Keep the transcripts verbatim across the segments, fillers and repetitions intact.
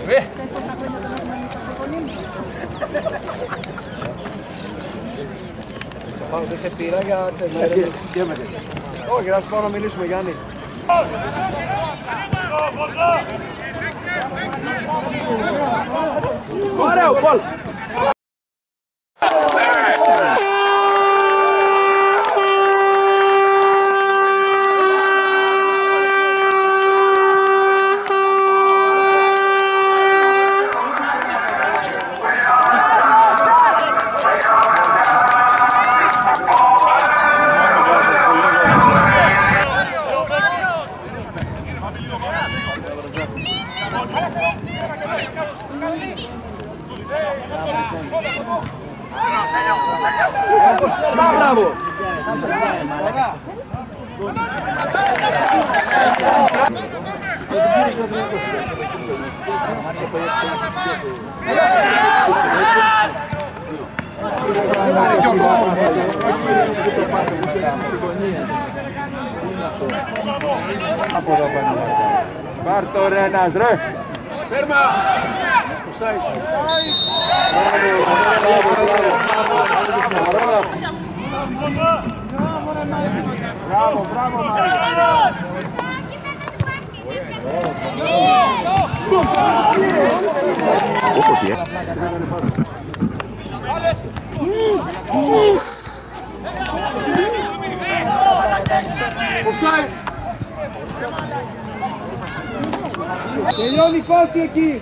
Δεν σε πήρα για τσεβέρες. Όχι, να σου πάω να μιλήσουμε, Γιάννη. Ωραίο, πόλ! Μπράβο! Πάρ' το ρε ένας ρε! Φέρμα! Μπράβο, μπράβο, τελειώνει η φάση εκεί.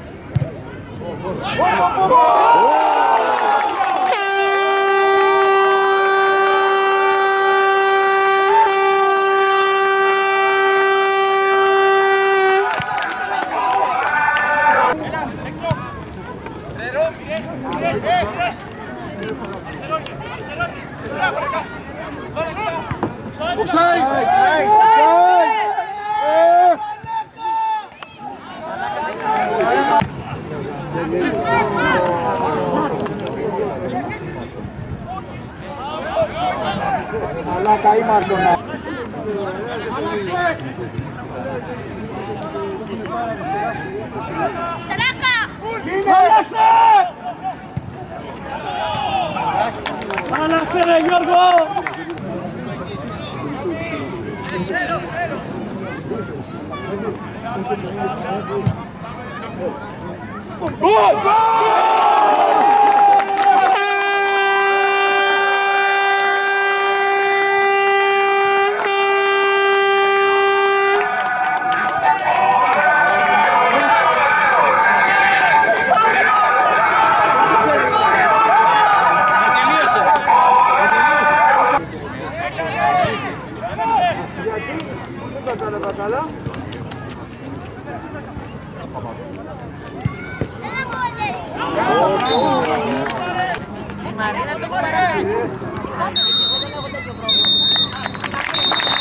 Μαλάκα είμαστε να... Σαράκα! Άλλαξε! Άλλαξε ρε Γιώργο! Γκολ! Η Μαρίνα το έχει παρακάτω.